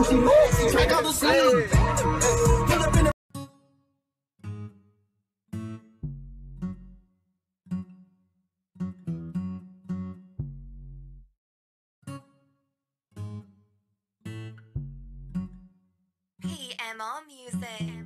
she moves, she drag out the scene. Pull up in the PMR Music.